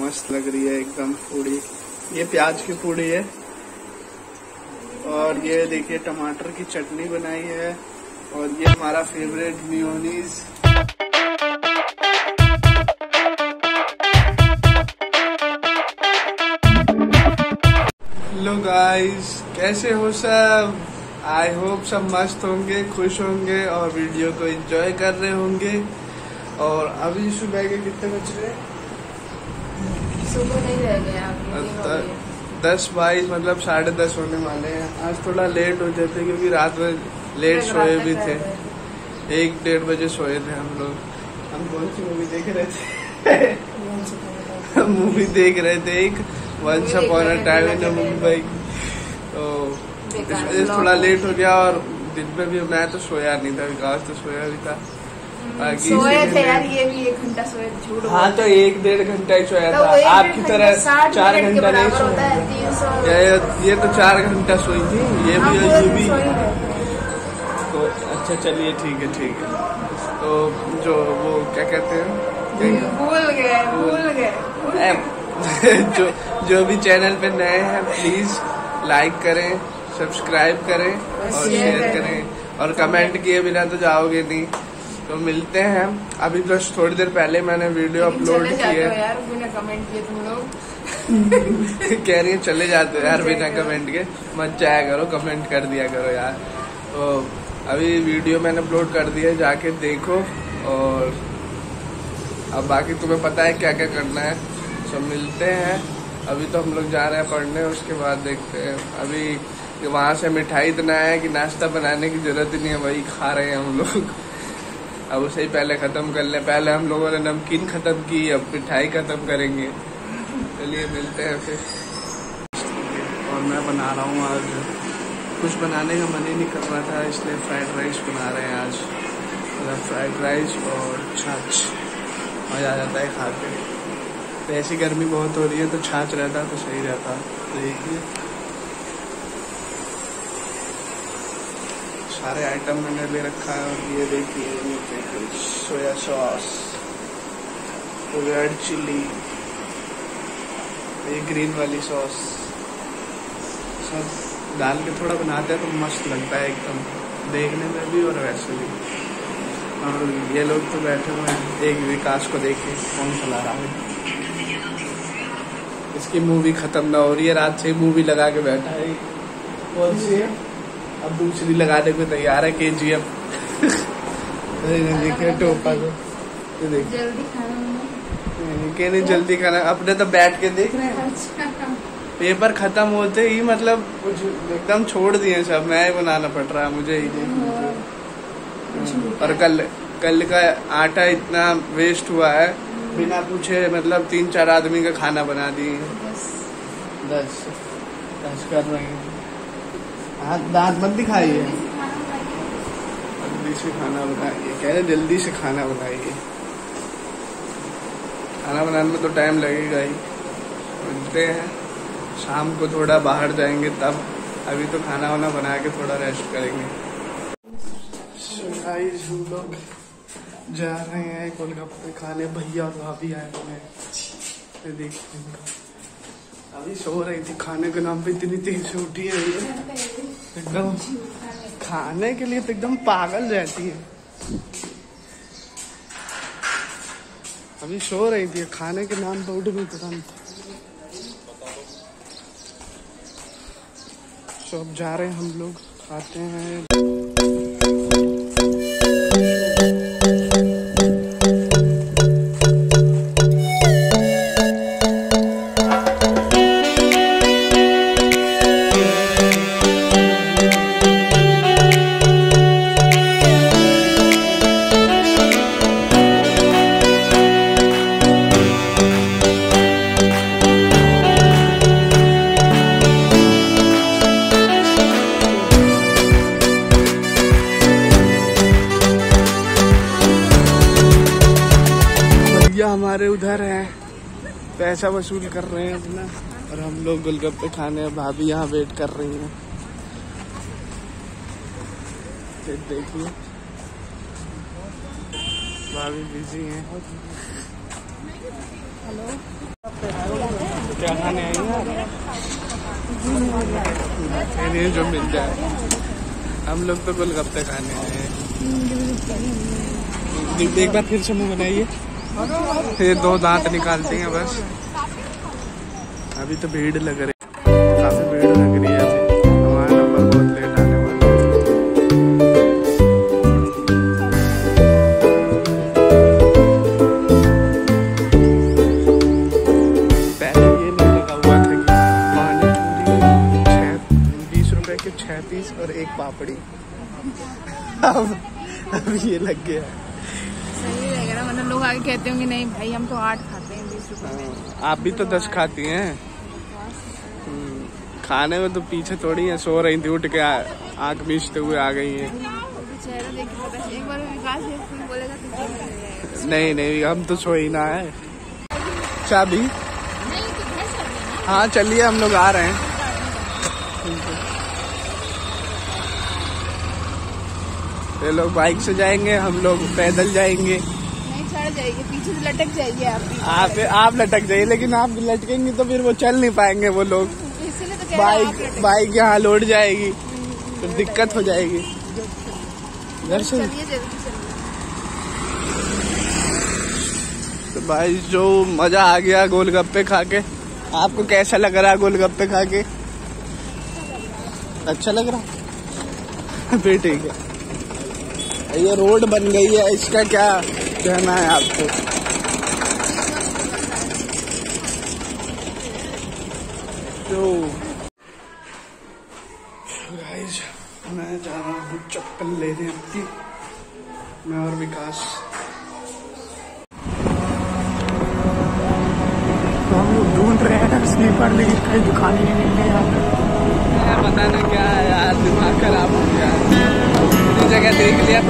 मस्त लग रही है एकदम पूड़ी। ये प्याज की पूड़ी है और ये देखिए टमाटर की चटनी बनाई है और ये हमारा फेवरेट मेयोनीज। हेलो गाइस, कैसे हो सब? आई होप सब मस्त होंगे, खुश होंगे और वीडियो को एंजॉय कर रहे होंगे। और अभी सुबह के कितने बज रहे हैं? सुबह नहीं रह गया 10-22 मतलब 10:30 होने वाले हैं। आज थोड़ा लेट हो जाते क्योंकि रात में लेट सोए भी थे, 1-1:30 बजे सोए थे हम लोग। हम कौन सी मूवी देख रहे थे? मूवी देख रहे थे एक once upon a time in Mumbai. तो इस वजह से थोड़ा लेट हो गया और दिन में भी मैं तो सोया नहीं था, विकास तो सोया भी था। सोए थे यार, ये भी 1 घंटा सोए थे। हाँ तो 1-1.5 घंटा ही सोया था। आपकी तरह 4 घंटा नहीं सोया। ये तो 4 घंटा सोई थी, ये भी तो अच्छा चलिए ठीक है। तो जो वो क्या कहते हैं, भूल गए जो भी चैनल पे नए हैं प्लीज लाइक करें, सब्सक्राइब करें और शेयर करें और कमेंट किए बिना तो जाओगे नहीं। तो मिलते हैं। अभी बस थोड़ी देर पहले मैंने वीडियो अपलोड की है। यार बिना कमेंट किए तुम लोग कह रही है चले जाते हो यार बिना कमेंट के, मत जाया करो, कमेंट कर दिया करो यार। तो अभी वीडियो मैंने अपलोड कर दिया है, जाके देखो। और अब बाकी तुम्हें पता है क्या क्या करना है। सब मिलते हैं। अभी तो हम लोग जा रहे हैं पढ़ने, उसके बाद देखते हैं। अभी वहाँ से मिठाई इतना है कि नाश्ता बनाने की जरूरत ही नहीं है, वही खा रहे हैं हम लोग। अब उसे ही पहले खत्म कर ले। पहले हम लोगों ने नमकीन खत्म की, अब मिठाई खत्म करेंगे। चलिए मिलते हैं फिर। और मैं बना रहा हूँ आज, कुछ बनाने का मन ही नहीं कर रहा था, इसलिए फ्राइड राइस बना रहे हैं आज। मतलब फ्राइड राइस और छाछ, मजा आ जाता है खा के। तो ऐसी गर्मी बहुत हो रही है तो छाछ रहता तो सही रहता। तो देखिए सारे आइटम मैंने ले रखा है। और ये देखिए सोया सॉस, रेड चिल्ली, ये ग्रीन वाली सॉस, सब डाल के थोड़ा बनाते हैं तो मस्त लगता है एकदम, देखने में भी और वैसे भी। और ये लोग तो बैठे हुए हैं, एक विकास को देखे फोन चला रहा है। इसकी मूवी खत्म ना हो रही है, रात से मूवी लगा के बैठा है। कौन सी है? अब दूसरी लगाने को तैयार है, KGF। देखिए टोपा को, जल्दी खाना जल्दी खाना। अपने तो बैठ के देख रहे हैं। पेपर खत्म होते ही मतलब कुछ एकदम छोड़ दिए सब, मैं ही बनाना पड़ रहा है मुझे ही। और कल का आटा इतना वेस्ट हुआ है बिना पूछे, मतलब 3-4 आदमी का खाना बना दिए। 10 कर रहे हैं। हाथ दांत मत दिखाइए, जल्दी से खाना बनाइए। कह रहे जल्दी से खाना बनाइए। खाना बनाने में तो टाइम लगेगा ही। मिलते हैं शाम को, थोड़ा बाहर जाएंगे तब। अभी तो खाना वाना बना के थोड़ा रेस्ट करेंगे। हम लोग जा रहे हैं गोलगप्पे खाने। भैया और भाभी आए हुए हैं, देखते हैं। अभी सो रही थी, खाने के नाम पे इतनी तेज से उठी है एकदम। खाने के लिए तो एकदम पागल रहती है। अभी सो रही थी, खाने के नाम पे उठ गई तुरंत। तो अब जा रहे हैं हम लोग, खाते हैं। हमारे उधर है, पैसा वसूल कर रहे हैं अपना। और हम लोग गोलगप्पे खाने, भाभी यहाँ वेट कर रही हैं। देखिए भाभी बिजी हैं। हेलो क्या खाने आई हैं जो मिल जाए। हम लोग तो गोलगप्पे खाने आए हैं। एक बार फिर से मुँह बनाइए, फिर 2 दांत निकालते हैं बस। अभी तो भीड़ लग रही है, काफी भीड़ लग रही है। अभी हमारा नंबर बहुत लेट आने वाला है। पहले ये नहीं लगा हुआ था कि पानी पूरी 20 रुपए के 6 पीस और 1 पापड़ी। अब ये लग गया। सही रहेगा ना, मतलब लोग आगे कहते होंगे नहीं भाई हम तो 8 खाते हैं 20 रुपए में। आप भी तो 10 खाती हैं। खाने में तो पीछे थोड़ी है, सो रही थी, उठ के आँख मीचते हुए आ गई है। चेहरा देख के पता है, एक बार विकास बोलेगा तो नहीं नहीं, हम तो सो ही ना है। चाबी हाँ चलिए, हम लोग आ रहे हैं। ये लोग बाइक से जाएंगे, हम लोग पैदल जाएंगे। नहीं चढ़ जाएगी, पीछे से लटक जाएगी आप लटक जाइए, लेकिन आप लटकेंगे तो फिर वो चल नहीं पाएंगे वो लोग। इसलिए तो बाइक यहाँ लौट जाएगी तो दिक्कत हो जाएगी। घर से तो भाई जो मजा आ गया गोलगप्पे खा के। आपको कैसा लग रहा है गोलगप्पे खा के? अच्छा लग रहा फिर ठीक है। ये रोड बन गई है, इसका क्या कहना है आपको? तो गाइस मैं जा रहा हूँ चप्पल लेने अपनी, मैं और विकास। तो हम लोग ढूंढ रहे हैं स्लीपर, लेकिन कहीं दुकान ही नहीं मिल रही यहाँ पे। पता नहीं क्या है यार, दिमाग खराब हो गया। इतनी जगह देख लिया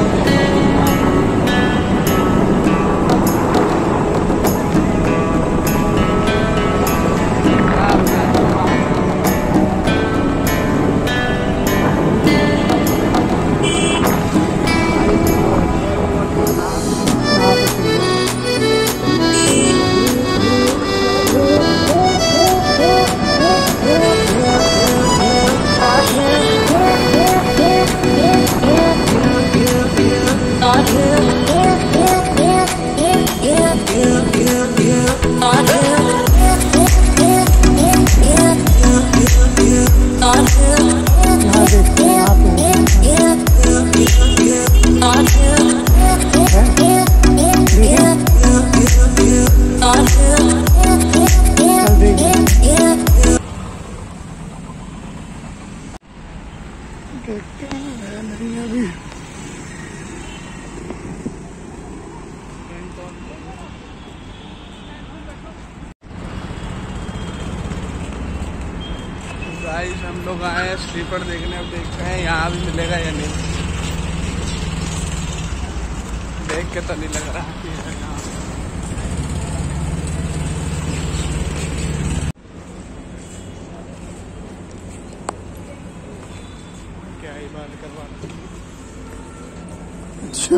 गाइस। हम लोग आए हैं स्लीपर देखने, अब देखते हैं यहाँ भी मिलेगा या नहीं। देख के तो नहीं लग रहा कि है यहाँ। क्या ही बात करवा। अच्छा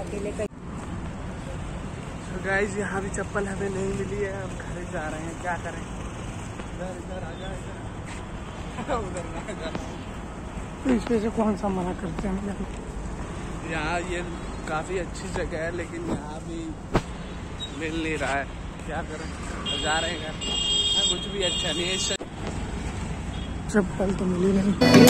तो गाइस यहाँ भी चप्पल हमें नहीं मिली है, अब घर जा रहे हैं, क्या करें। इधर आ जाएगा, उधर ना जा। तो इस वजह से कौन सा मना करते हैं? यहाँ ये काफ़ी अच्छी जगह है, लेकिन यहाँ भी मिल नहीं रहा है, क्या करें। तो जा रहे हैं घर, कुछ भी अच्छा नहीं है। चप्पल तो मिली नहीं।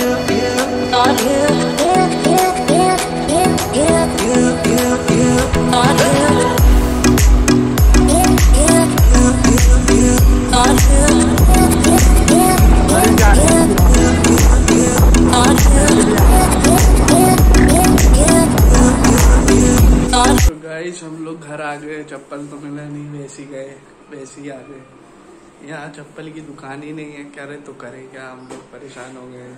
तो गाइस हम लोग घर आ गए, चप्पल तो मिला नहीं, वैसे ही गए वैसे ही आ गए। यहाँ चप्पल की दुकान ही नहीं है, करे तो करे क्या, हम लोग परेशान हो गए।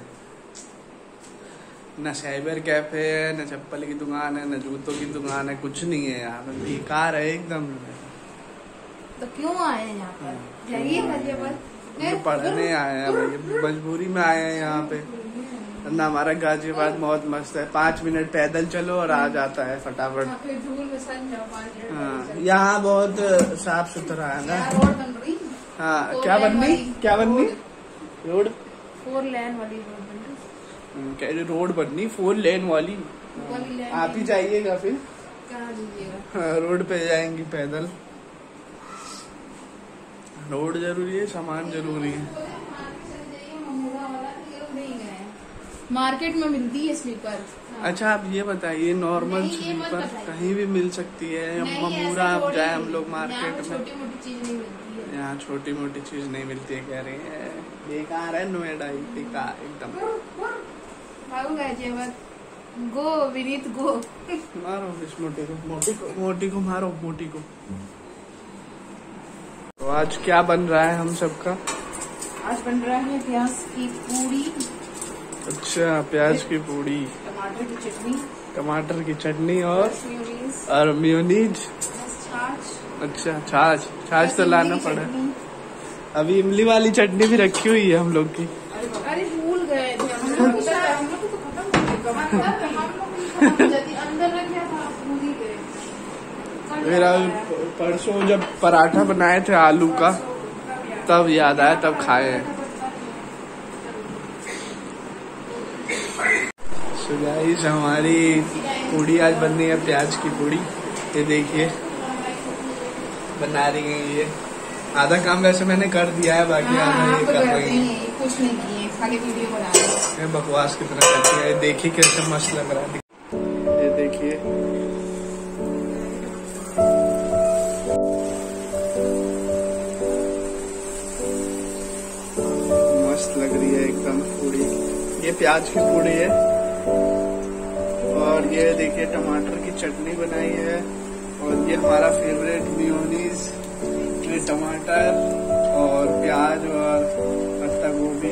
न साइबर कैफे है, न चप्पल की दुकान है, न जूतों की दुकान है, कुछ नहीं है यहाँ पे, बेकार है एकदम। तो क्यों आए हैं यहाँ पर? जाइए पढ़ने आए हैं भाई, मजबूरी में आए हैं यहाँ पे। ना हमारा गाजियाबाद बहुत मस्त है, 5 मिनट पैदल चलो और आ जाता है फटाफट। धूल में सन जाओ 5 मिनट। हाँ यहाँ बहुत साफ सुथरा है ना। रोड बन रही हाँ क्या बननी रोड 4 लेन वाली रोड बन रही। कह रहे रोड बननी 4 लेन वाली। आप ही जाइएगा फिर। कहाँ दीजिएगा? हाँ, रोड पे जाएंगी पैदल। रोड जरूरी है, सामान जरूरी है। मार्केट में मिलती है स्लीपर। अच्छा आप ये बताइए, नॉर्मल नहीं, ये मत स्लीपर बताइए। कहीं भी मिल सकती है? ममूरा आप जाए हम लोग मार्केट में, छोटी मोटी चीज नहीं मिलती है। यहाँ छोटी मोटी चीज नहीं मिलती है। कह रही है बेकार है नोएडा ही, बेकार एकदम। भागो गाजियाबाद, गो विनीत गो। मारो इस मोटी को मारो मोटी को। तो आज क्या बन रहा है हम सबका? आज बन रहा है प्याज की पूरी। अच्छा प्याज की पूरी, टमाटर की चटनी और मेयोनीज। अच्छा छाछ तो लाना पड़ा। अभी इमली वाली चटनी भी रखी हुई है हम लोग की। अरे भूल गए थे हम लोग तो खत्म अंदर रख दिया था, भूल ही गए। मेरा परसों जब पराठा बनाए थे आलू का, तब याद आया, तब खाए हैं। So guys, हमारी पूड़ी आज बननी है, प्याज की पूड़ी। ये देखिए बना रही है ये। आधा काम वैसे मैंने कर दिया है, बाकी आधा ये कर रही है। कुछ नहीं किए, खाली वीडियो बना रहे हैं। बकवास की तरह करती है। देखिए कैसे मस्त लग रहा है। ये देखिए मस्त लग रही है एकदम पूड़ी। ये प्याज की पूड़ी है। और ये देखिए टमाटर की चटनी बनाई है। और ये हमारा फेवरेट मेयोनीज, ये टमाटर और प्याज और पत्ता गोभी।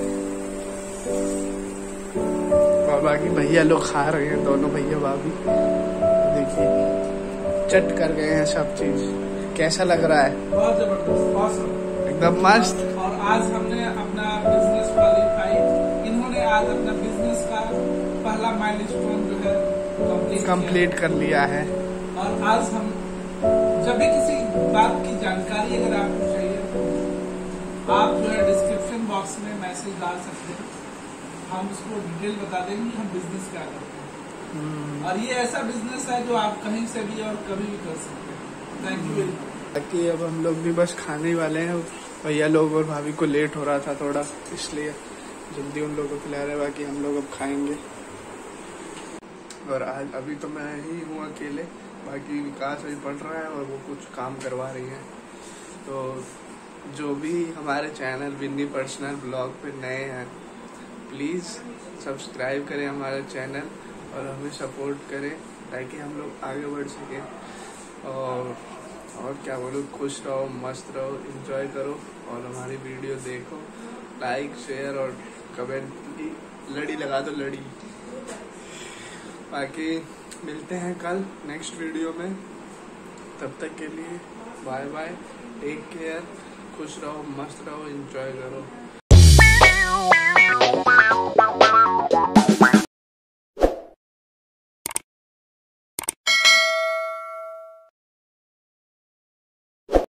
और बाकी भैया लोग खा रहे हैं, दोनों भैया भाभी। देखिए चट कर गए हैं सब चीज। कैसा लग रहा है? बहुत जबरदस्त, एकदम मस्त। और आज हमने अपना बिजनेस क्वालिफाई, इन्होंने आज अपना बिजनेस का पहला माइलस्टोन जो है कंप्लीट कर लिया है। और आज हम जब भी किसी बात की जानकारी अगर आपको चाहिए, आप जो है डिस्क्रिप्शन बॉक्स में मैसेज डाल सकते हैं, हम उसको डिटेल बता देंगे हम बिजनेस क्या करते हैं। और ये ऐसा बिजनेस है जो आप कहीं से भी और कभी भी कर सकते हैं। Thank you very much. बाकी अब हम लोग भी बस खाने वाले हैं। भैया लोग और भाभी को लेट हो रहा था थोड़ा, इसलिए जल्दी उन लोगों को खिला रहे। बाकी हम लोग अब खाएंगे। और आज अभी तो मैं ही हूँ अकेले, बाकी विकास अभी पढ़ रहा है और वो कुछ काम करवा रही है। तो जो भी हमारे चैनल विन्नी पर्सनल ब्लॉग पे नए हैं, प्लीज़ सब्सक्राइब करें हमारे चैनल और हमें सपोर्ट करें, ताकि हम लोग आगे बढ़ सकें। और क्या बोलो, खुश रहो, मस्त रहो, एंजॉय करो और हमारी वीडियो देखो। लाइक शेयर और कमेंट की लड़ी लगा दो, लड़ी। बाकी मिलते हैं कल नेक्स्ट वीडियो में। तब तक के लिए बाय बाय, टेक केयर, खुश रहो, मस्त रहो, एंजॉय करो।